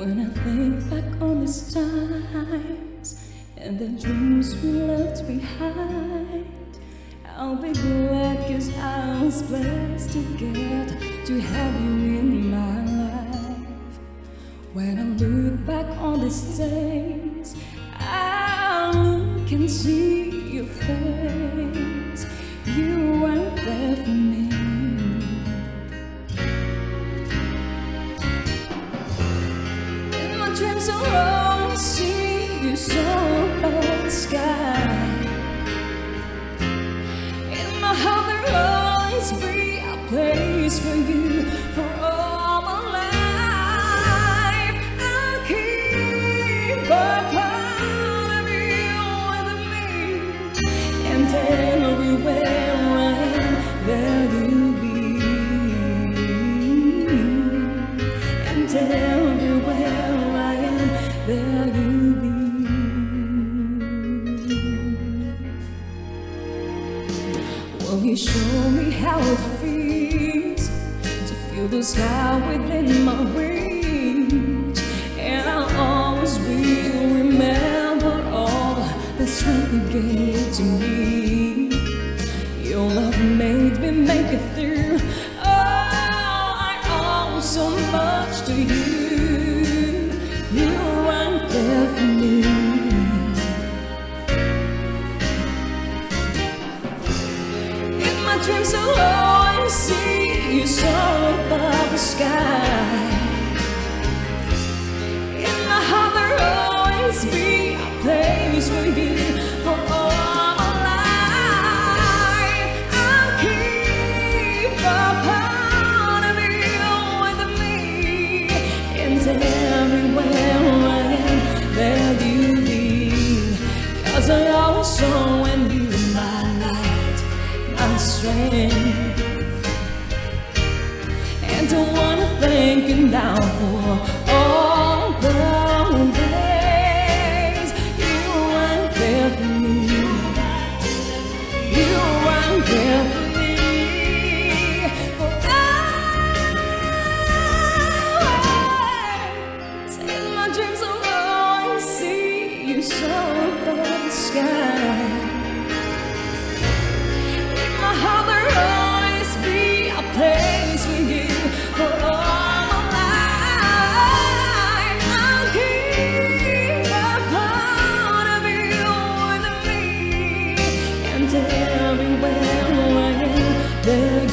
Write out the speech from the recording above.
When I think back on these times and the dreams we left behind, I'll be glad 'cause I was blessed to get to have you in my life. When I look back on these days, I look and see your face. You weren't there for me. Dreams are all see you so above the sky. In my heart there'll always be a place for you for all my life. I'll keep a part of you with me, and everywhere I am, there you'll be, and everywhere there you be. Will you show me how it feels to feel the sky within my reach? And I always will remember all the strength you gave to me. Your love made me make it through. Oh, I owe so much to you. You weren't there for me. In my dreams I'll always see you so above the sky. In my heart there'll always be a place for you for all my life. I'll keep a part of you with me, and everywhere there you be. 'Cause I always saw in you my light, my strength. And I wanna thank you now for all the days you weren't there for me. You weren't there for me. For hours in my dreams so above the sky. In my heart there'll always be a place for you for all my life. I'll keep a part of you with me, and everywhere I am, there